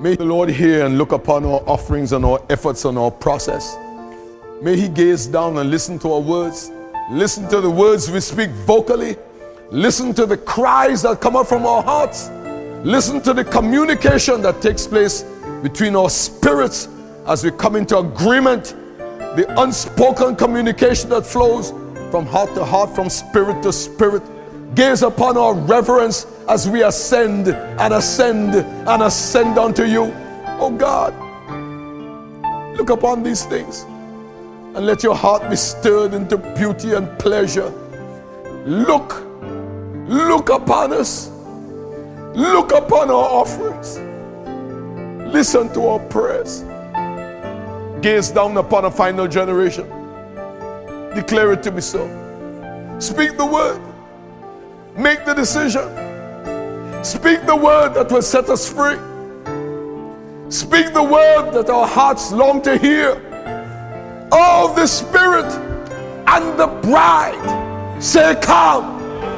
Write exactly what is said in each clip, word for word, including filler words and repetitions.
May the Lord hear and look upon our offerings and our efforts and our process. May He gaze down and listen to our words. Listen to the words we speak vocally. Listen to the cries that come up from our hearts. Listen to the communication that takes place between our spirits as we come into agreement. The unspoken communication that flows from heart to heart, from spirit to spirit. Gaze upon our reverence as we ascend and ascend and ascend unto you. Oh God, look upon these things and let your heart be stirred into beauty and pleasure. Look, look upon us. Look upon our offerings. Listen to our prayers. Gaze down upon a final generation. Declare it to be so. Speak the word. Make the decision. Speak the word that will set us free. Speak the word that our hearts long to hear. Oh, the Spirit and the bride say, come.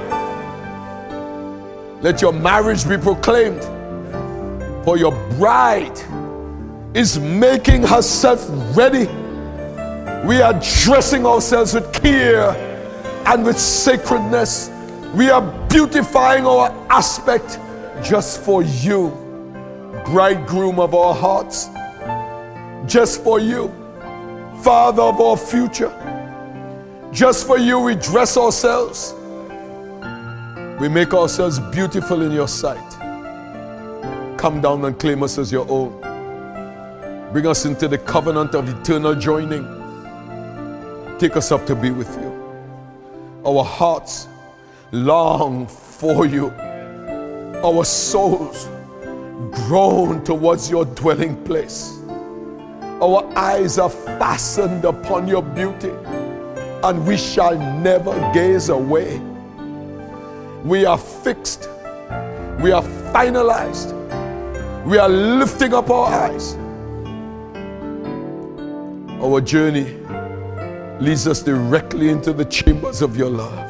Let your marriage be proclaimed, for your bride is making herself ready. We are dressing ourselves with care and with sacredness. We are beautifying our aspect just for you, bridegroom of our hearts, just for you, Father of our future. Just for you we dress ourselves. We make ourselves beautiful in your sight. Come down and claim us as your own. Bring us into the covenant of eternal joining. Take us up to be with you. Our hearts long for you. Our souls groan towards your dwelling place. Our eyes are fastened upon your beauty, and we shall never gaze away. We are fixed. We are finalized. We are lifting up our eyes. Our journey leads us directly into the chambers of your love.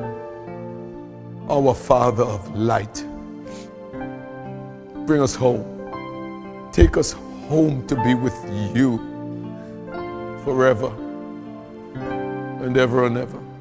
Our Father of light, bring us home. Take us home to be with you forever and ever and ever.